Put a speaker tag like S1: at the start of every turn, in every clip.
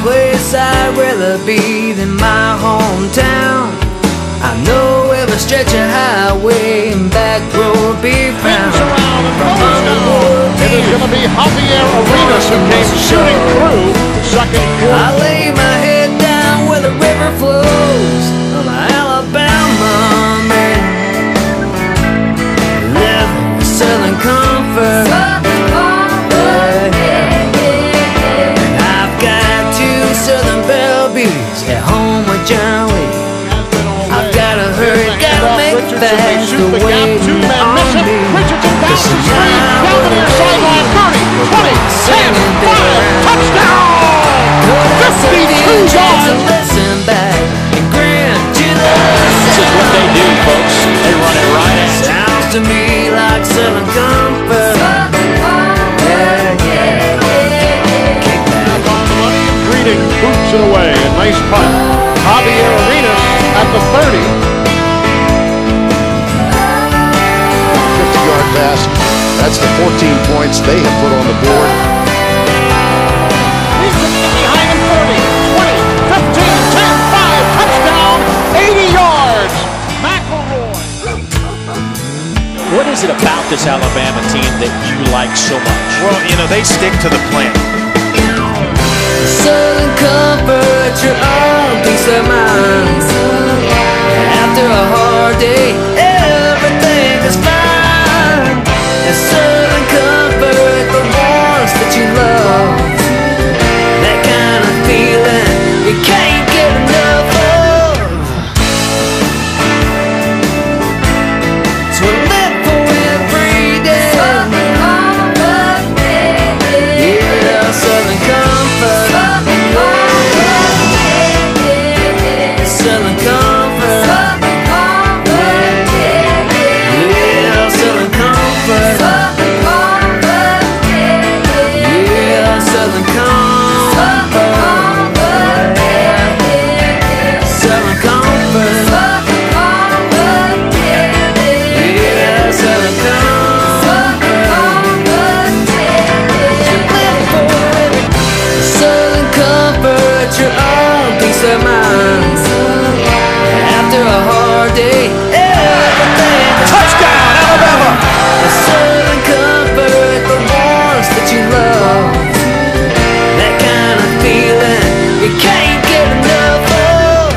S1: place I'd rather be than my hometown. I know every stretch of highway and back road be found.
S2: It is going to be Javier Arenas who came shooting through second quarter.
S1: I lay my head down where the river flows on Alabama, man. Living Southern comfort. And I've got two Southern Belle beauties at home with John Lee. I've gotta hurry, gotta make it fast. The way on me.
S2: Richardson bounces free down the near sideline. 30, 20, 10, 5, touchdown! 52 yards.
S1: Listen back and grin to the
S3: This is what they do, folks. They run it right at you.
S1: sounds to me like Southern comfort. Kick back.
S2: On the money and greeting, boots it away. A nice punt. Javier Arenas at the 30.
S4: 50-yard pass. That's the 14 points they have put on the board.
S2: He's behind him 30, 20, 15, 10, 5, touchdown, 80 yards. McElroy.
S3: What is it about this Alabama team that you like so much?
S5: Well, you know, they stick to the plan.
S1: Southern comfort, your own peace of mind. After a hard day, everything is fine. And Southern comfort, the ones that you love. That kind of feeling you can't get enough of. So I live for every day. Yeah, Southern comfort. Southern comfort. Yeah, Southern comfort. Yeah, Southern comfort. Southern comfort. Yeah, Southern comfort. Southern comfort, your own peace of mind. After a hard day, everything is
S5: Touchdown, Alabama!
S1: the Southern comfort, the ones that you love. That kind of feeling you can't get enough of.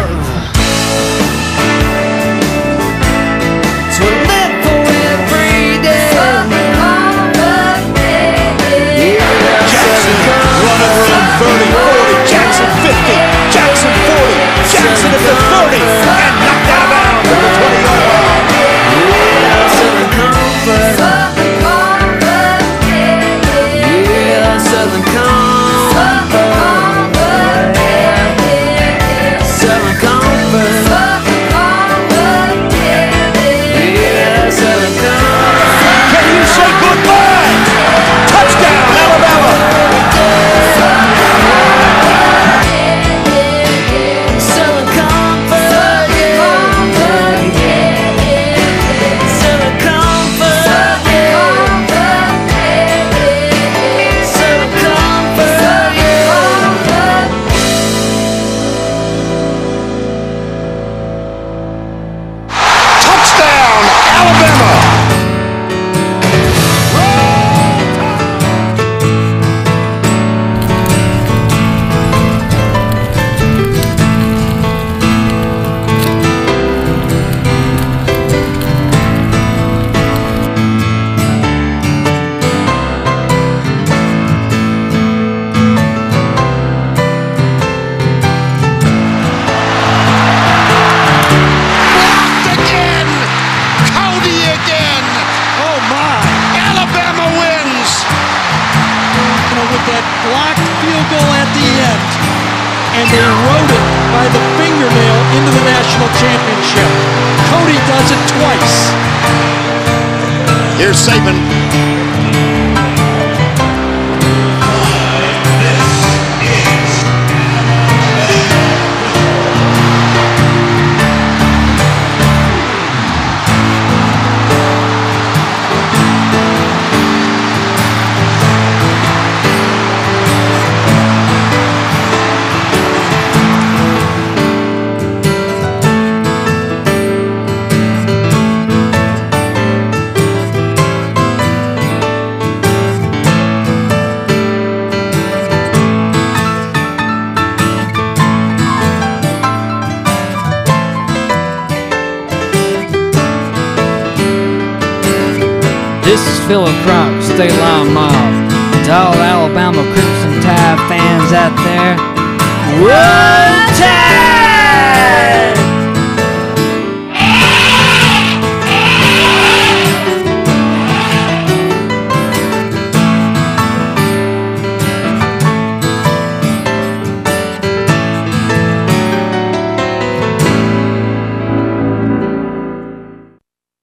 S1: So I live for every day. Yeah, Southern comfort.
S5: Running room 30, 40, Jackson 50, Jackson 40, Jackson at the 30, and knocked out of bounds at the 20-yard line.
S1: Yeah, Southern comfort. Yeah, Southern comfort. Southern comfort. Yeah, Southern comfort.
S5: Can you say goodbye? Touchdown, Alabama!
S1: Southern comfort. Southern comfort. Southern comfort.
S4: Touchdown, Alabama! Again! Cody again!
S2: Oh my!
S4: Alabama wins!
S6: With that blocked field goal at the end, and they rode it by the fingernail into the national championship. Cody does it twice.
S4: Here's Saban.
S1: This is Philip Croc, State Law Mob. To all Alabama Crimson Tide fans out there, Roll Tide!